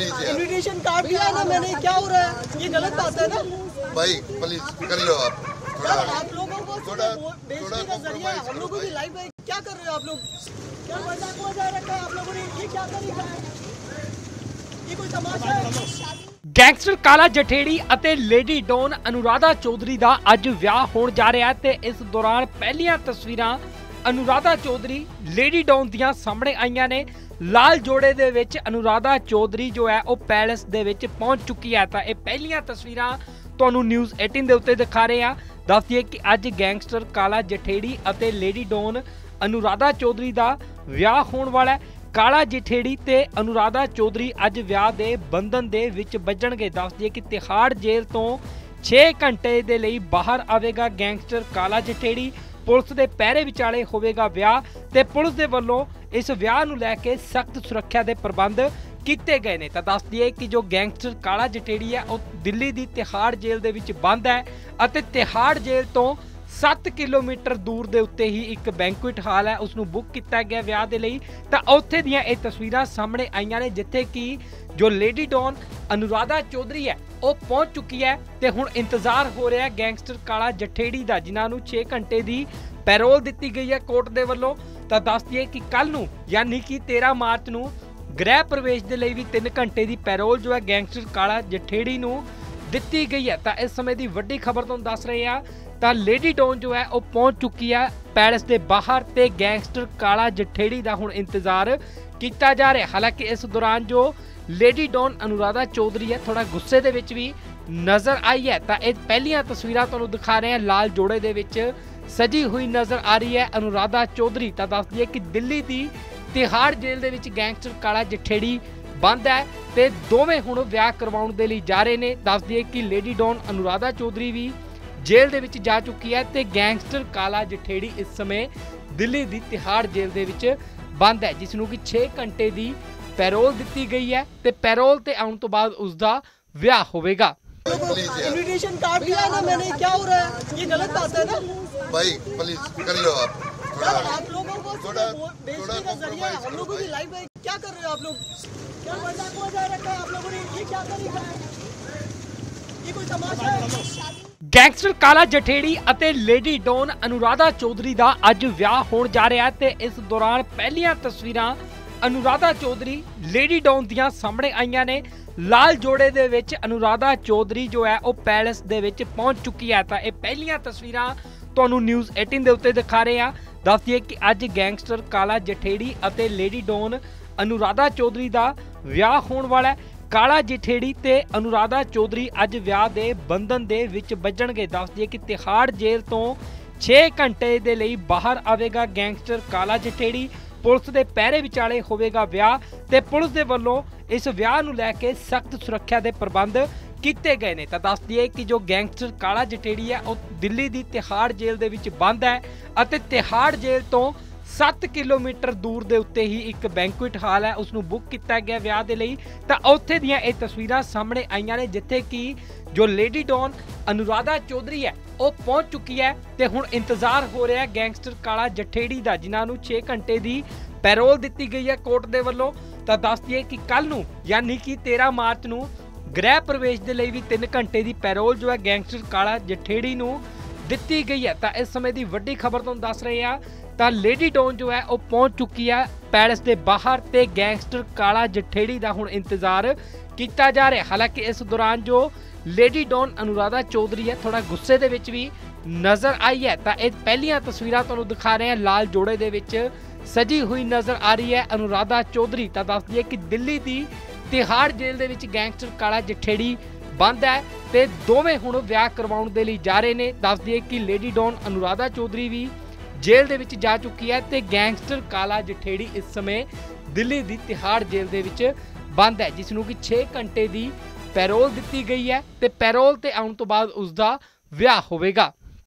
Invitation card दिया ना मैंने, क्या हो रहा है? ये गलत बात है ना भाई, प्लीज कर लो आप। आप लोगों को बेचने का जरिया है, हम लोगों की लाइफ है। क्या कर रहे हो आप लोग? क्या मजाक मजा रखा है आप लोगों ने? ये क्या तरीका है? ये कोई तमाशा है? ਗੈਂਗਸਟਰ ਕਾਲਾ ਜਠੇੜੀ ਅਤੇ ਲੇਡੀ ਡੌਨ ਅਨੁਰਾਧਾ ਚੌਧਰੀ ਦਾ ਅੱਜ ਵਿਆਹ ਹੋਣ ਜਾ ਰਿਹਾ ਹੈ ਤੇ ਇਸ ਦੌਰਾਨ ਪਹਿਲੀਆਂ ਤਸਵੀਰਾਂ ਅਨੁਰਾਧਾ ਚੌਧਰੀ ਲੇਡੀ ਡੌਨ ਦੀਆਂ ਸਾਹਮਣੇ ਆਈਆਂ ਨੇ। ਲਾਲ ਜੋੜੇ ਦੇ ਵਿੱਚ ਅਨੁਰਾਧਾ ਚੌਧਰੀ ਜੋ ਹੈ ਉਹ ਪੈਲੇਸ ਦੇ ਵਿੱਚ ਪਹੁੰਚ ਚੁੱਕੀ ਹੈ। ਤਾਂ ਇਹ ਪਹਿਲੀਆਂ ਤਸਵੀਰਾਂ ਤੁਹਾਨੂੰ ਨਿਊਜ਼ 18 ਦੇ ਉੱਤੇ ਦਿਖਾ ਰਹੇ ਹਾਂ। ਦੱਸ ਦਈਏ ਕਿ ਅੱਜ ਗੈਂਗਸਟਰ ਕਾਲਾ ਜਠੇੜੀ ਅਤੇ ਲੇਡੀ ਡੌਨ ਅਨੁਰਾਧਾ ਚੌਧਰੀ ਦਾ ਵਿਆਹ ਹੋਣ ਵਾਲਾ ਹੈ। ਕਾਲਾ ਜਠੇੜੀ ਤੇ ਅਨੁਰਾਧਾ ਚੌਧਰੀ ਅੱਜ ਵਿਆਹ ਦੇ ਬੰਧਨ ਦੇ ਵਿੱਚ ਵੱਜਣਗੇ। ਦੱਸ ਦਈਏ ਕਿ ਤਿਹਾੜ ਜੇਲ੍ਹ ਤੋਂ 6 ਘੰਟੇ ਦੇ ਲਈ ਬਾਹਰ ਆਵੇਗਾ ਗੈਂਗਸਟਰ ਕਾਲਾ ਜਠੇੜੀ। ਪੁਲਿਸ ਦੇ ਪਹਿਰੇ ਵਿਚਾਲੇ ਹੋਵੇਗਾ ਵਿਆਹ ਤੇ ਪੁਲਿਸ ਦੇ ਵੱਲੋਂ ਇਸ ਵਿਆਹ ਨੂੰ ਲੈ ਕੇ ਸਖਤ ਸੁਰੱਖਿਆ ਦੇ ਪ੍ਰਬੰਧ ਕੀਤੇ ਗਏ ਨੇ। ਤਾਂ ਦੱਸ ਦਈਏ ਕਿ ਜੋ ਗੈਂਗਸਟਰ ਕਾਲਾ ਜਠੇੜੀ ਹੈ ਉਹ ਦਿੱਲੀ ਦੀ ਤਿਹਾੜ ਜੇਲ੍ਹ ਦੇ ਵਿੱਚ ਬੰਦ ਹੈ ਅਤੇ ਤਿਹਾੜ ਜੇਲ੍ਹ ਤੋਂ 7 ਕਿਲੋਮੀਟਰ ਦੂਰ ਦੇ ਉੱਤੇ ਹੀ ਇੱਕ ਬੈਂਕੁਏਟ ਹਾਲ ਹੈ, ਉਸ ਨੂੰ ਬੁੱਕ ਕੀਤਾ ਗਿਆ ਵਿਆਹ ਦੇ ਲਈ। ਤਾਂ ਉੱਥੇ ਦੀਆਂ ਇਹ ਤਸਵੀਰਾਂ ਸਾਹਮਣੇ ਆਈਆਂ ਨੇ ਜਿੱਥੇ ਕਿ ਜੋ ਲੇਡੀ ਡੌਨ ਅਨੁਰਾਧਾ ਚੌਧਰੀ ਹੈ ਉਹ ਪਹੁੰਚ ਚੁੱਕੀ ਹੈ ਤੇ ਹੁਣ ਇੰਤਜ਼ਾਰ ਹੋ ਰਿਹਾ ਗੈਂਗਸਟਰ ਕਾਲਾ ਜਠੇੜੀ ਦਾ, ਜਿਨ੍ਹਾਂ ਨੂੰ 6 ਘੰਟੇ ਦੀ ਪੈਰੋਲ ਦਿੱਤੀ ਗਈ ਹੈ ਕੋਰਟ ਦੇ ਵੱਲੋਂ। ਤਾਂ ਦੱਸ ਦਈਏ ਕਿ ਕੱਲ ਨੂੰ ਯਾਨੀ ਕਿ 13 ਮਾਰਚ ਨੂੰ ਗ੍ਰਹਿ ਪ੍ਰਵੇਸ਼ ਦੇ ਲਈ ਵੀ 3 ਘੰਟੇ ਦੀ ਪੈਰੋਲ ਜੋ ਹੈ ਗੈਂਗਸਟਰ ਕਾਲਾ ਜਠੇੜੀ ਨੂੰ ਦਿੱਤੀ ਗਈ ਹੈ। ਤਾਂ ਇਸ ਸਮੇਂ ਦੀ ਵੱਡੀ ਖਬਰ ਤੁਹਾਨੂੰ ਦੱਸ ਰਹੇ ਹਾਂ। ਤਾਂ ਲੇਡੀ ਡੌਨ ਜੋ ਹੈ ਉਹ ਪਹੁੰਚ ਚੁੱਕੀ ਹੈ ਪੈਲੇਸ ਦੇ ਬਾਹਰ ਤੇ ਗੈਂਗਸਟਰ ਕਾਲਾ ਜਠੇੜੀ ਦਾ ਹੁਣ ਇੰਤਜ਼ਾਰ ਕੀਤਾ ਜਾ ਰਿਹਾ। ਹਾਲਾਂਕਿ ਇਸ ਦੌਰਾਨ ਜੋ ਲੇਡੀ ਡੌਨ ਅਨੁਰਾਧਾ ਚੌਧਰੀ ਹੈ ਥੋੜਾ ਗੁੱਸੇ ਦੇ ਵਿੱਚ ਵੀ ਨਜ਼ਰ ਆਈ ਹੈ। ਤਾਂ ਇਹ ਪਹਿਲੀਆਂ ਤਸਵੀਰਾਂ ਤੁਹਾਨੂੰ ਦਿਖਾ ਰਹੇ ਹਾਂ। ਲਾਲ ਜੋੜੇ ਦੇ ਵਿੱਚ ਸਜੀ ਹੋਈ ਨਜ਼ਰ ਆ ਰਹੀ ਹੈ ਅਨੁਰਾਧਾ ਚੌਧਰੀ। ਤਾਂ ਦੱਸ ਦਈਏ ਕਿ ਦਿੱਲੀ ਦੀ ਤਿਹਾੜ ਜੇਲ੍ਹ ਦੇ ਵਿੱਚ ਗੈਂਗਸਟਰ ਕਾਲਾ ਜਠੇੜੀ ਬੰਦ ਹੈ ਤੇ ਦੋਵੇਂ ਹੁਣ ਵਿਆਹ ਕਰਵਾਉਣ ਦੇ ਲਈ ਜਾ ਰਹੇ ਨੇ। ਦੱਸ ਦਈਏ ਕਿ ਲੇਡੀ ਡੌਨ ਅਨੁਰਾਧਾ ਚੌਧਰੀ ਵੀ ਜੇਲ੍ਹ ਦੇ ਵਿੱਚ ਜਾ ਚੁੱਕੀ ਹੈ ਤੇ ਗੈਂਗਸਟਰ ਕਾਲਾ ਜਠੇੜੀ ਇਸ ਸਮੇਂ ਦਿੱਲੀ ਦੀ ਤਿਹਾੜ ਜੇਲ੍ਹ ਦੇ ਵਿੱਚ ਬੰਦ ਹੈ, ਜਿਸ ਨੂੰ ਕਿ 6 ਘੰਟੇ ਦੀ ਪੈਰੋਲ ਦਿੱਤੀ ਗਈ ਹੈ ਤੇ ਪੈਰੋਲ ਤੇ ਆਉਣ ਤੋਂ ਬਾਅਦ ਉਸ ਦਾ ਵਿਆਹ ਹੋਵੇਗਾ। इन्विटेशन कार्ड दिया ना मैंने, क्या हो रहा है? ये गलत बात है ना भाई, प्लीज कर लो आप। आप लोगों को बेचने का जरिया है, हम लोगों की लाइफ है। क्या कर रहे हो आप लोग? क्या मजाक मजा रखा है आप लोगों ने? ये क्या तरीका है? ये कोई तमाशा है? ਗੈਂਗਸਟਰ ਕਾਲਾ ਜਠੇੜੀ ਅਤੇ ਲੇਡੀ ਡੌਨ ਅਨੁਰਾਧਾ ਚੌਧਰੀ ਦਾ ਅੱਜ ਵਿਆਹ ਹੋਣ ਜਾ ਰਿਹਾ ਹੈ ਤੇ ਇਸ ਦੌਰਾਨ ਪਹਿਲੀਆਂ ਤਸਵੀਰਾਂ ਅਨੁਰਾਧਾ ਚੌਧਰੀ ਲੇਡੀ ਡੌਨ ਦੀਆਂ ਸਾਹਮਣੇ ਆਈਆਂ ਨੇ। ਲਾਲ ਜੋੜੇ ਦੇ ਵਿੱਚ ਅਨੁਰਾਧਾ ਚੌਧਰੀ ਜੋ ਹੈ ਉਹ ਪੈਲੇਸ ਦੇ ਵਿੱਚ ਪਹੁੰਚ ਚੁੱਕੀ ਹੈ। ਤਾਂ ਇਹ ਪਹਿਲੀਆਂ ਤਸਵੀਰਾਂ ਤੁਹਾਨੂੰ ਨਿਊਜ਼ 18 ਦੇ ਉੱਤੇ ਦਿਖਾ ਰਹੇ ਹਾਂ। ਦੱਸ ਦਈਏ ਕਿ ਅੱਜ ਗੈਂਗਸਟਰ ਕਾਲਾ ਜਠੇੜੀ ਅਤੇ ਲੇਡੀ ਡੌਨ ਅਨੁਰਾਧਾ ਚੌਧਰੀ ਦਾ ਵਿਆਹ ਹੋਣ ਵਾਲਾ ਹੈ। ਕਾਲਾ ਜਠੇੜੀ ਤੇ ਅਨੁਰਾਧਾ ਚੌਧਰੀ ਅੱਜ ਵਿਆਹ ਦੇ ਬੰਧਨ ਦੇ ਵਿੱਚ ਵੱਜਣਗੇ। ਦੱਸ ਦਈਏ ਕਿ ਤਿਹਾੜ ਜੇਲ੍ਹ ਤੋਂ 6 ਘੰਟੇ ਦੇ ਲਈ ਬਾਹਰ ਆਵੇਗਾ ਗੈਂਗਸਟਰ ਕਾਲਾ ਜਠੇੜੀ। ਪੁਲਿਸ ਦੇ ਪਹਿਰੇ ਵਿਚਾਲੇ ਹੋਵੇਗਾ ਵਿਆਹ ਤੇ ਪੁਲਿਸ ਦੇ ਵੱਲੋਂ ਇਸ ਵਿਆਹ ਨੂੰ ਲੈ ਕੇ ਸਖਤ ਸੁਰੱਖਿਆ ਦੇ ਪ੍ਰਬੰਧ ਕੀਤੇ ਗਏ ਨੇ। ਤਾਂ ਦੱਸ ਦਈਏ ਕਿ ਜੋ ਗੈਂਗਸਟਰ ਕਾਲਾ ਜਠੇੜੀ ਹੈ ਉਹ ਦਿੱਲੀ ਦੀ ਤਿਹਾੜ ਜੇਲ੍ਹ ਦੇ ਵਿੱਚ ਬੰਦ ਹੈ ਅਤੇ ਤਿਹਾੜ ਜੇਲ੍ਹ ਤੋਂ 7 ਕਿਲੋਮੀਟਰ ਦੂਰ ਦੇ ਉੱਤੇ ਹੀ ਇੱਕ ਬੈਂਕੁਏਟ ਹਾਲ ਹੈ, ਉਸ ਨੂੰ ਬੁੱਕ ਕੀਤਾ ਗਿਆ ਵਿਆਹ ਦੇ ਲਈ। ਤਾਂ ਉੱਥੇ ਦੀਆਂ ਇਹ ਤਸਵੀਰਾਂ ਸਾਹਮਣੇ ਆਈਆਂ ਨੇ ਜਿੱਥੇ ਕਿ ਜੋ ਲੇਡੀ ਡੌਨ ਅਨੁਰਾਧਾ ਚੌਧਰੀ ਹੈ ਉਹ ਪਹੁੰਚ ਚੁੱਕੀ ਹੈ ਤੇ ਹੁਣ ਇੰਤਜ਼ਾਰ ਹੋ ਰਿਹਾ ਗੈਂਗਸਟਰ ਕਾਲਾ ਜਠੇੜੀ ਦਾ, ਜਿਨ੍ਹਾਂ ਨੂੰ 6 ਘੰਟੇ ਦੀ ਪੈਰੋਲ ਦਿੱਤੀ ਗਈ ਹੈ ਕੋਰਟ ਦੇ ਵੱਲੋਂ। ਤਾਂ ਦੱਸ ਦਈਏ ਕਿ ਕੱਲ ਨੂੰ ਯਾਨੀ ਕਿ 13 ਮਾਰਚ ਨੂੰ ਗ੍ਰਹਿ ਪ੍ਰਵੇਸ਼ ਦੇ ਲਈ ਵੀ 3 ਘੰਟੇ ਦੀ ਪੈਰੋਲ ਜੋ ਹੈ ਗੈਂਗਸਟਰ ਕਾਲਾ ਜਠੇੜੀ ਨੂੰ ਦਿੱਤੀ ਗਈ ਹੈ। ਤਾਂ ਇਸ ਸਮੇਂ ਦੀ ਵੱਡੀ ਖਬਰ ਤੁਹਾਨੂੰ ਦੱਸ ਰਹੇ ਹਾਂ। ਤਾਂ ਲੇਡੀ ਡੌਨ ਜੋ ਹੈ ਉਹ ਪਹੁੰਚ ਚੁੱਕੀ ਹੈ ਪੈਲੇਸ ਦੇ ਬਾਹਰ ਤੇ ਗੈਂਗਸਟਰ ਕਾਲਾ ਜਠੇੜੀ ਦਾ ਹੁਣ ਇੰਤਜ਼ਾਰ ਕੀਤਾ ਜਾ ਰਿਹਾ। ਹਾਲਾਂਕਿ ਇਸ ਦੌਰਾਨ ਜੋ ਲੇਡੀ ਡੌਨ ਅਨੁਰਾਧਾ ਚੌਧਰੀ ਹੈ ਥੋੜਾ ਗੁੱਸੇ ਦੇ ਵਿੱਚ ਵੀ ਨਜ਼ਰ ਆਈ ਹੈ। ਤਾਂ ਇਹ ਪਹਿਲੀਆਂ ਤਸਵੀਰਾਂ ਤੁਹਾਨੂੰ ਦਿਖਾ ਰਹੇ ਹਾਂ। ਲਾਲ ਜੋੜੇ ਦੇ ਵਿੱਚ ਸਜੀ ਹੋਈ ਨਜ਼ਰ ਆ ਰਹੀ ਹੈ ਅਨੁਰਾਧਾ ਚੌਧਰੀ। ਤਾਂ ਦੱਸ ਦਈਏ ਕਿ ਦਿੱਲੀ ਦੀ ਤਿਹਾੜ ਜੇਲ੍ਹ ਦੇ ਵਿੱਚ ਗੈਂਗਸਟਰ ਕਾਲਾ ਜਠੇੜੀ ਬੰਦ ਹੈ ਤੇ ਦੋਵੇਂ ਹੁਣ ਵਿਆਹ ਕਰਵਾਉਣ ਦੇ ਲਈ ਜਾ ਰਹੇ ਨੇ। ਦੱਸ ਦਈਏ ਕਿ ਲੇਡੀ ਡੌਨ ਅਨੁਰਾਧਾ ਚੌਧਰੀ ਵੀ ਜੇਲ੍ਹ ਦੇ ਵਿੱਚ ਜਾ ਚੁੱਕੀ ਹੈ ਤੇ ਗੈਂਗਸਟਰ ਕਾਲਾ ਜਠੇੜੀ ਇਸ ਸਮੇਂ ਦਿੱਲੀ ਦੀ ਤਿਹਾੜ ਜੇਲ੍ਹ ਦੇ ਵਿੱਚ ਬੰਦ ਹੈ, ਜਿਸ ਨੂੰ ਕਿ 6 ਘੰਟੇ ਦੀ ਪੈਰੋਲ ਦਿੱਤੀ ਗਈ ਹੈ ਤੇ ਪੈਰੋਲ ਤੇ ਆਉਣ ਤੋਂ ਬਾਅਦ ਉਸ ਦਾ ਵਿਆਹ ਹੋਵੇਗਾ।